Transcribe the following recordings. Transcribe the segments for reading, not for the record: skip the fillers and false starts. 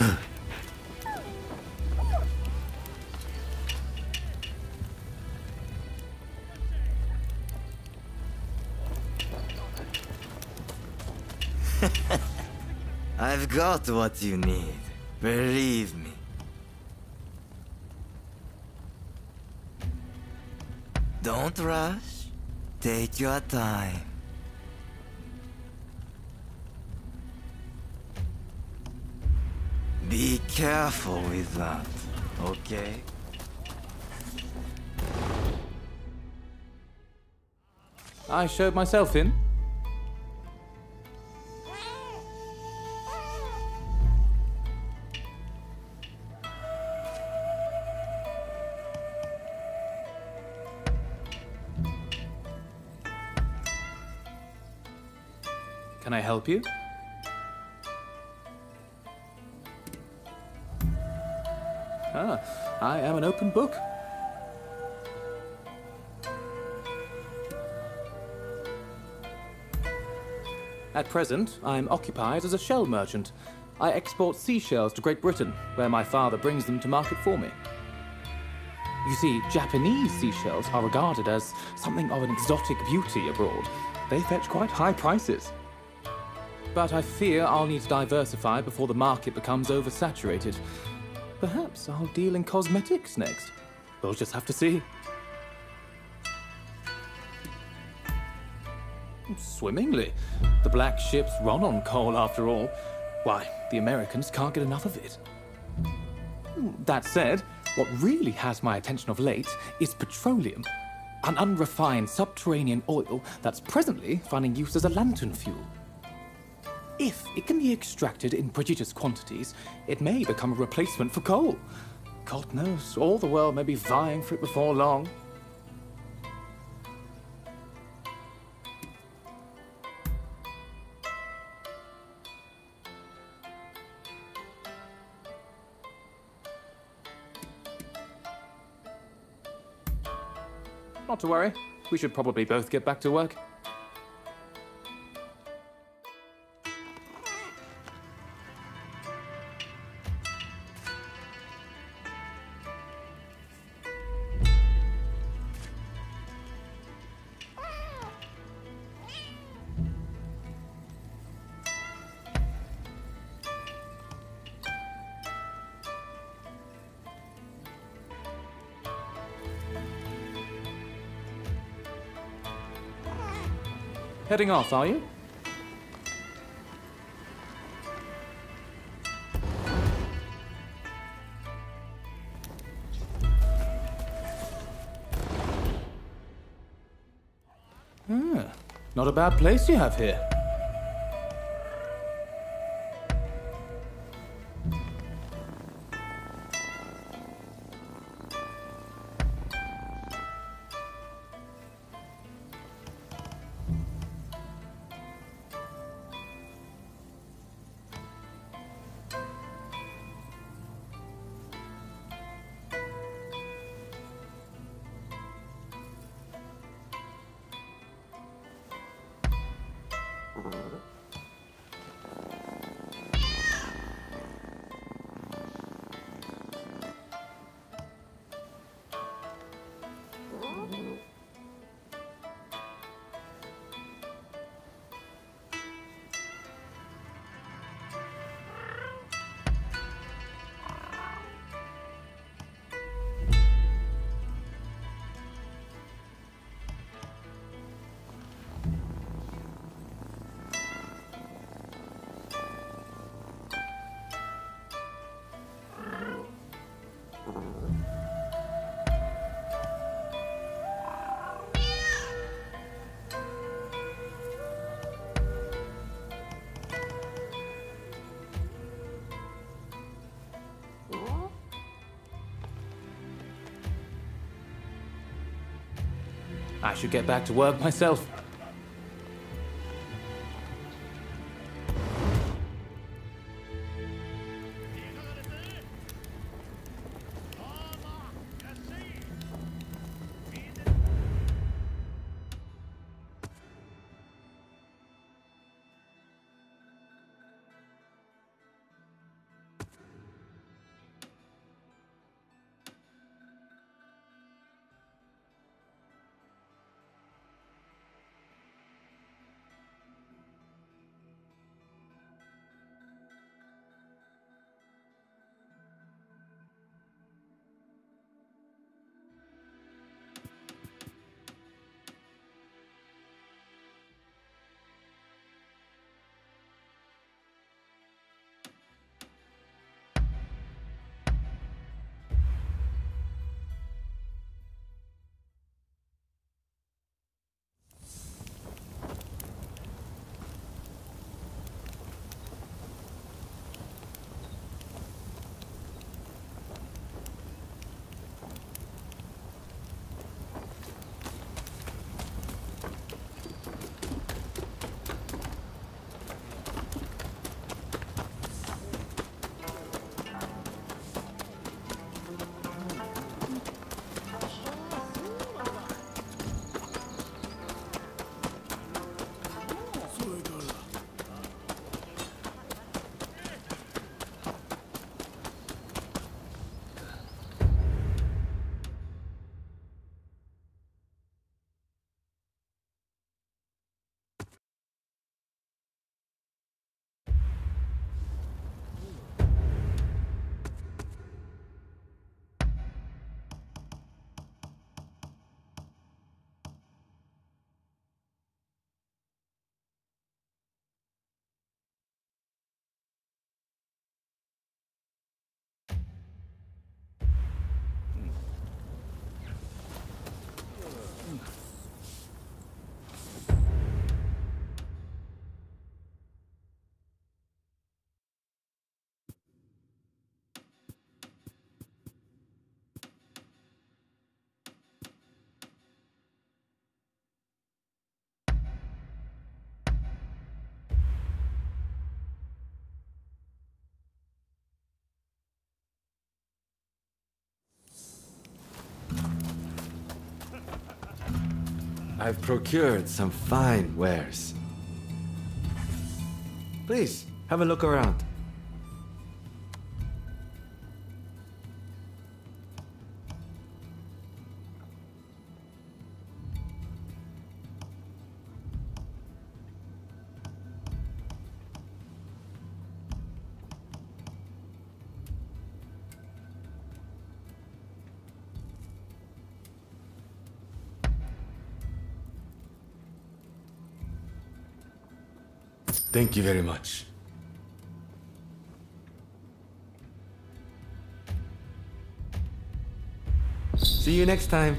I've got what you need. Believe me. Don't rush. Take your time. Be careful with that, okay? I showed myself in. Can I help you? Ah, I am an open book. At present, I am occupied as a shell merchant. I export seashells to Great Britain, where my father brings them to market for me. You see, Japanese seashells are regarded as something of an exotic beauty abroad. They fetch quite high prices. But I fear I'll need to diversify before the market becomes oversaturated. Perhaps I'll deal in cosmetics next. We'll just have to see. Swimmingly. The black ships run on coal after all. Why, the Americans can't get enough of it. That said, what really has my attention of late is petroleum. An unrefined subterranean oil that's presently finding use as a lantern fuel. If it can be extracted in prodigious quantities, it may become a replacement for coal. God knows, all the world may be vying for it before long. Not to worry. We should probably both get back to work. Heading off, are you? Not a bad place you have here. I should get back to work myself. I've procured some fine wares. Please, have a look around. Thank you very much. See you next time.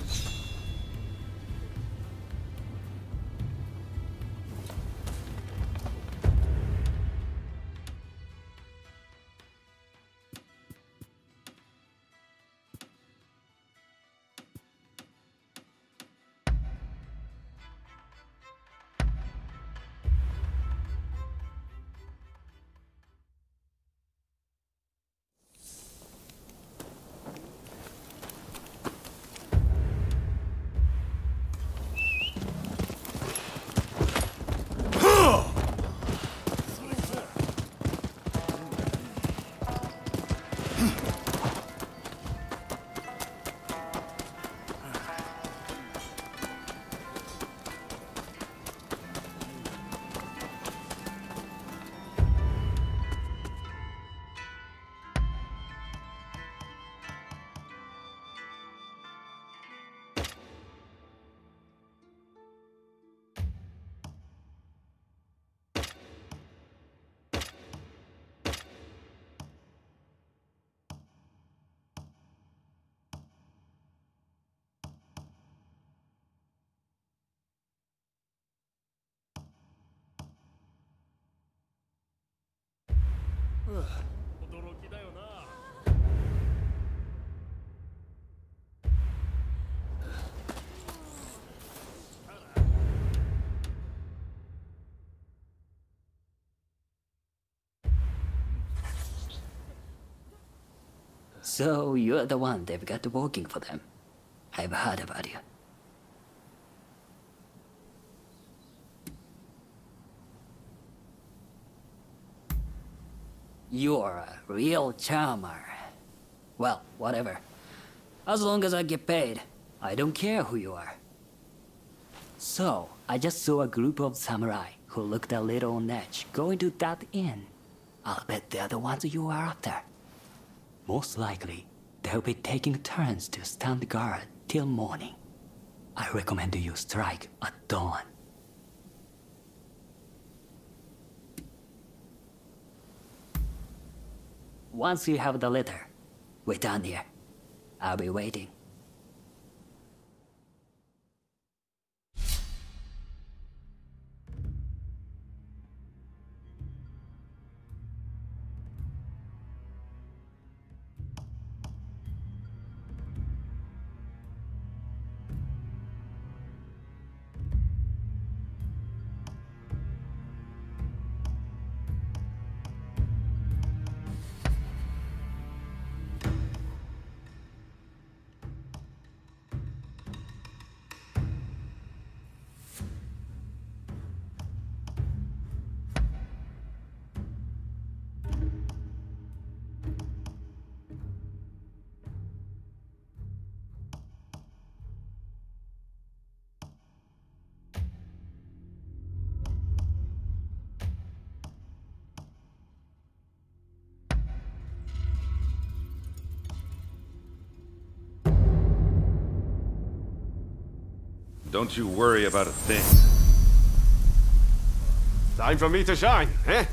So you're the one they've got working for them. I've heard about you. You're a real charmer. Well, whatever. As long as I get paid, I don't care who you are. So, I just saw a group of samurai who looked a little on edge going to that inn. I'll bet they're the ones you are after. Most likely, they'll be taking turns to stand guard till morning. I recommend you strike at dawn. Once you have the letter, wait down here. I'll be waiting. Don't you worry about a thing. Time for me to shine, eh?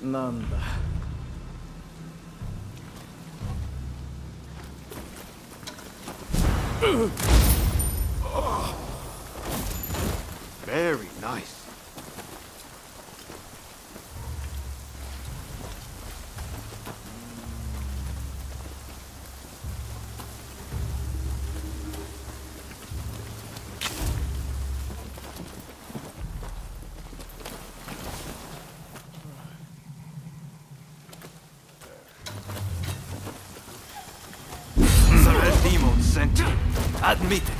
なんだ。 Very nice. The red demon sent you. Admit it.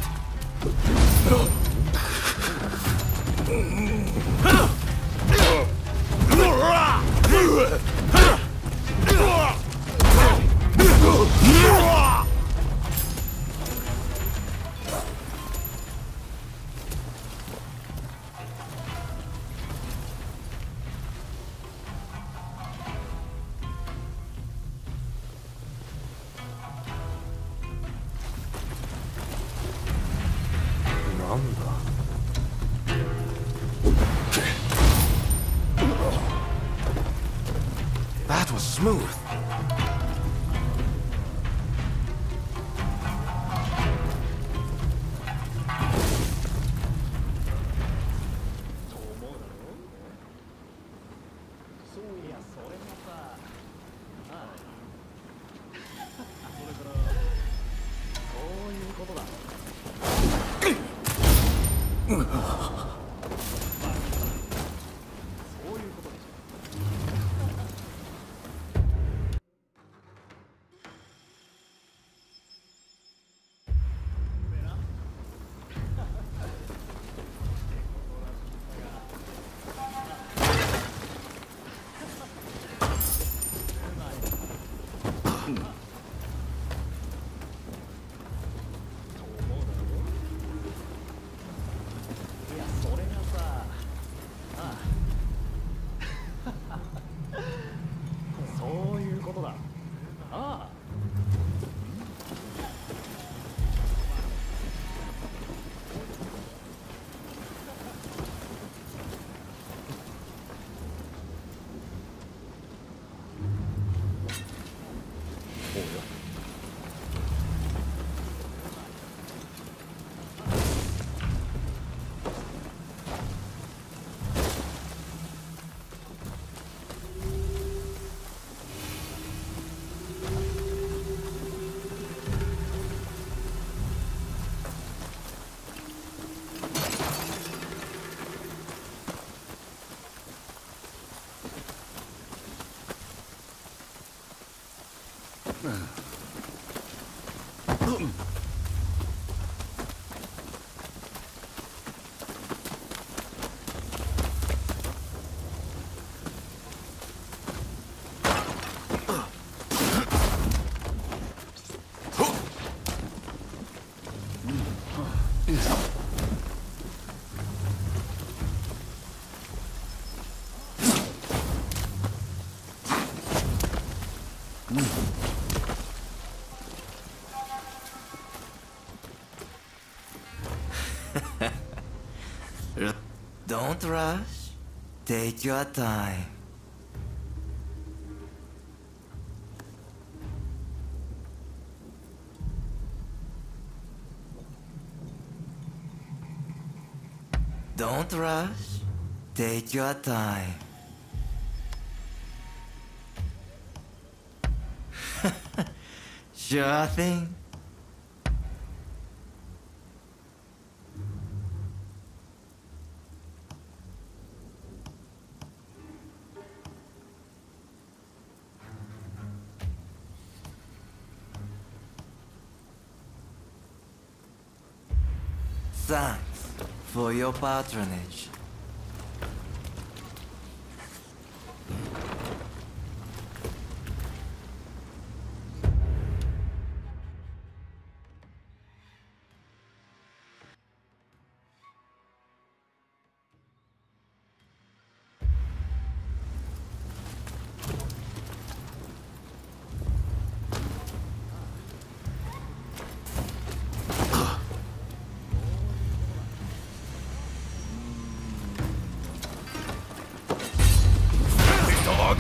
That was smooth. Don't rush. Take your time. Don't rush. Take your time. Sure thing. Thanks for your patronage.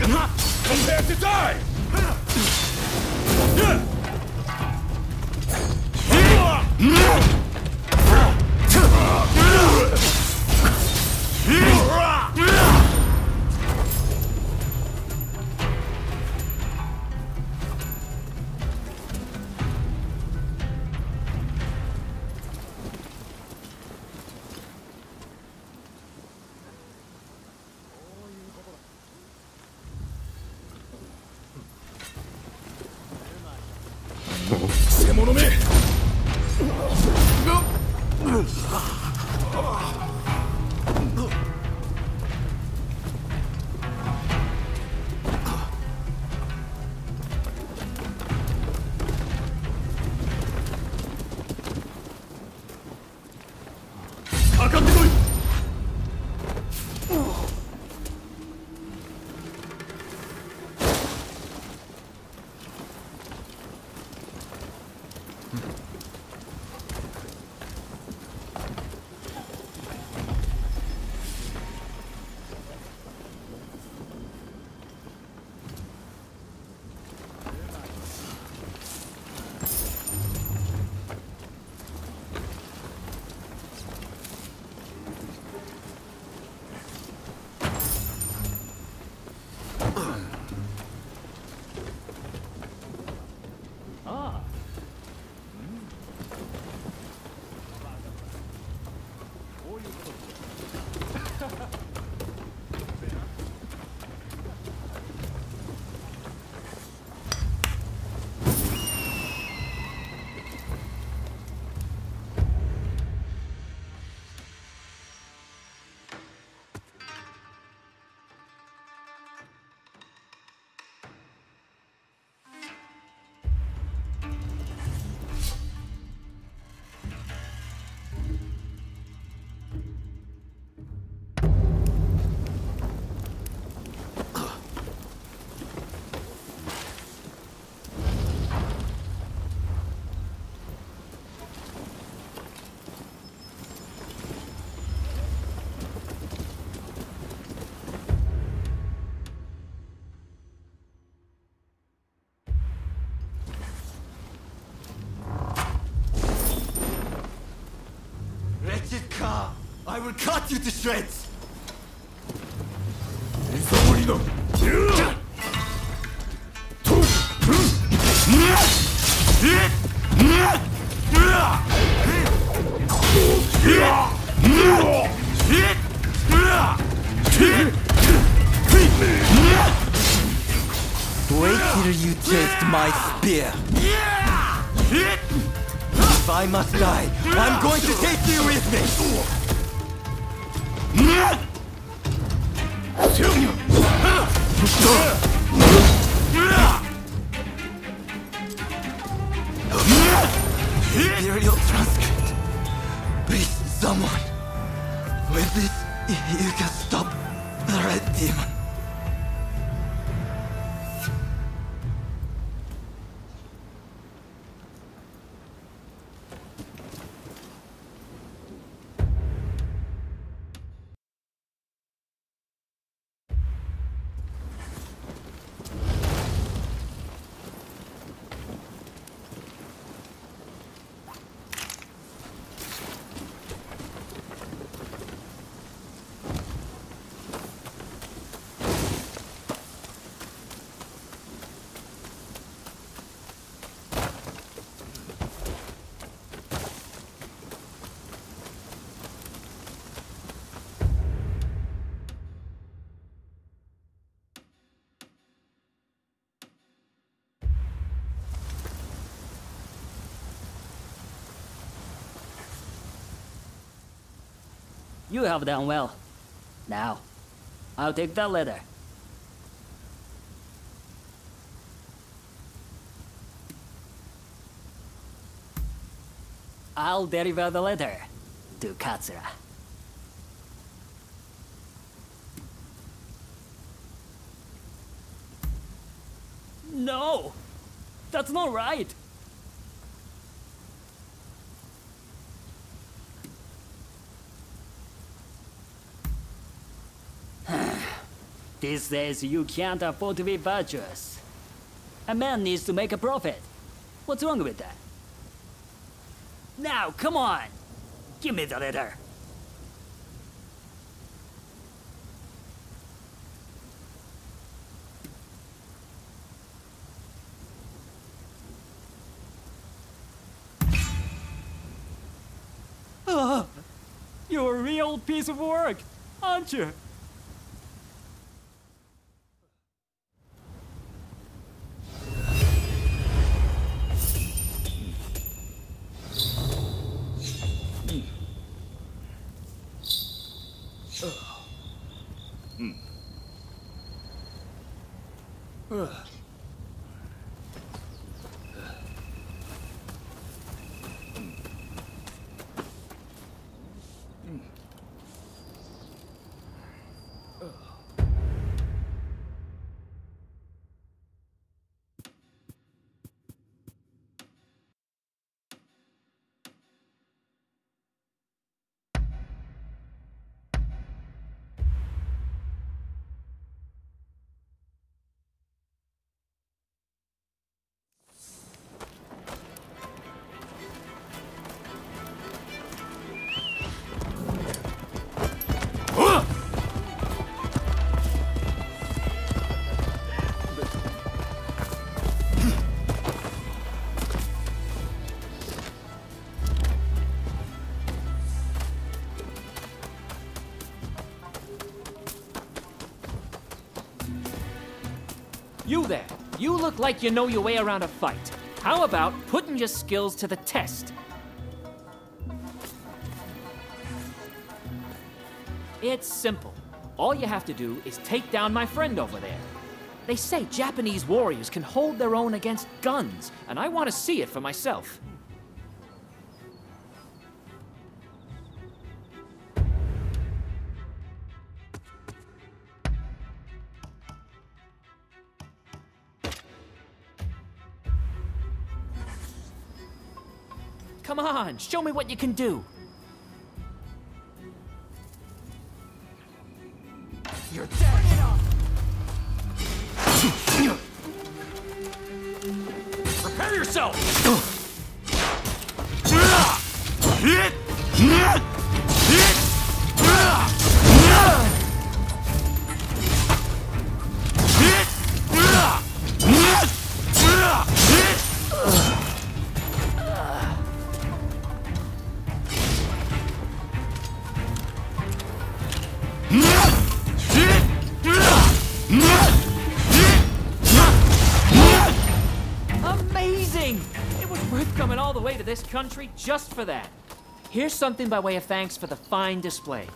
Prepare to die! I will cut you to shreds! Wait till you taste my spear! If I must die, I'm going to take you with me! Imperial transcript. Please, someone. With this, you can stop the Red Demon. You have done well. Now, I'll take that letter. I'll deliver the letter to Katsura. No! That's not right! This says you can't afford to be virtuous. A man needs to make a profit. What's wrong with that? Now, come on! Give me the letter. You're a real piece of work, aren't you? You there, you look like you know your way around a fight. How about putting your skills to the test? It's simple. All you have to do is take down my friend over there. They say Japanese warriors can hold their own against guns, and I want to see it for myself. Come on, show me what you can do. You're dead. Prepare yourself. Amazing! It was worth coming all the way to this country just for that. Here's something by way of thanks for the fine display.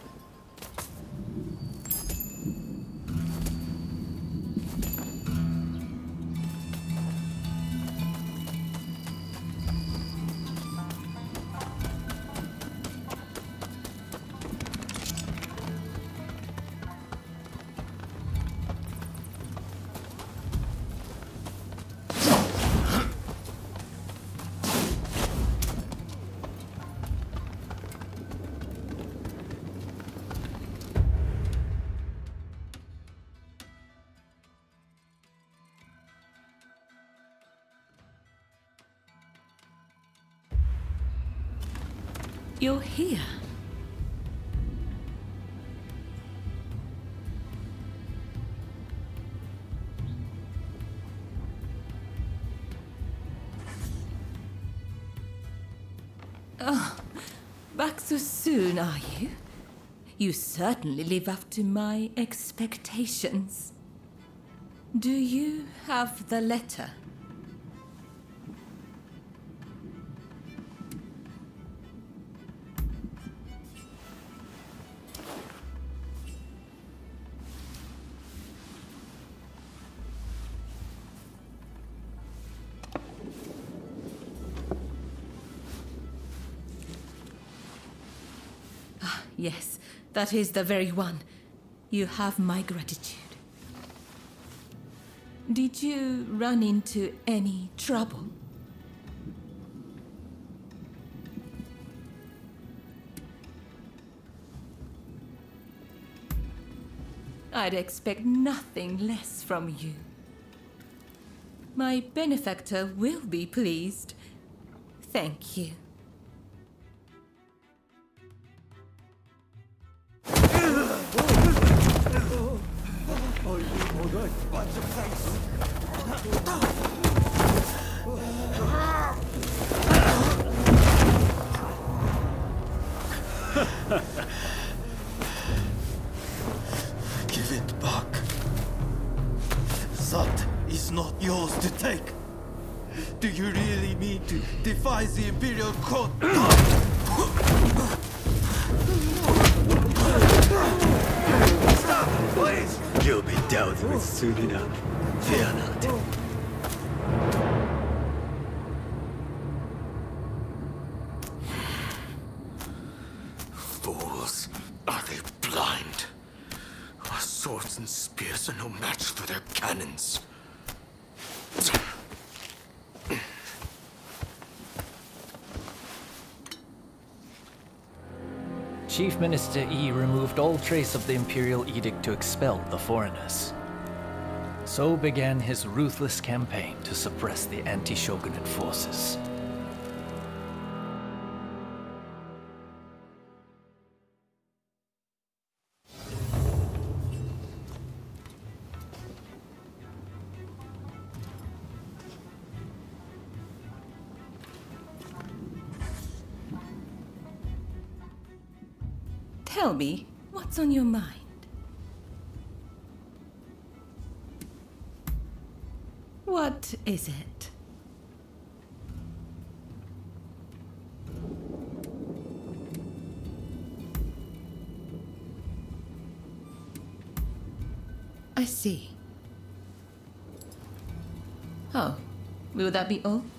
You're here. Oh, back so soon, are you? You certainly live up to my expectations. Do you have the letter? Yes, that is the very one. You have my gratitude. Did you run into any trouble? I'd expect nothing less from you. My benefactor will be pleased. Thank you. Give it back. That is not yours to take. Do you really mean to defy the Imperial Court? Stop, please! You'll be dealt with soon enough. Fear not. Fools. Are they blind? Our swords and spears are no match for their cannons. Chief Minister Yi removed all trace of the Imperial Edict to expel the foreigners. So began his ruthless campaign to suppress the anti-shogunate forces. Tell me, what's on your mind? What is it? I see. Oh, will that be all?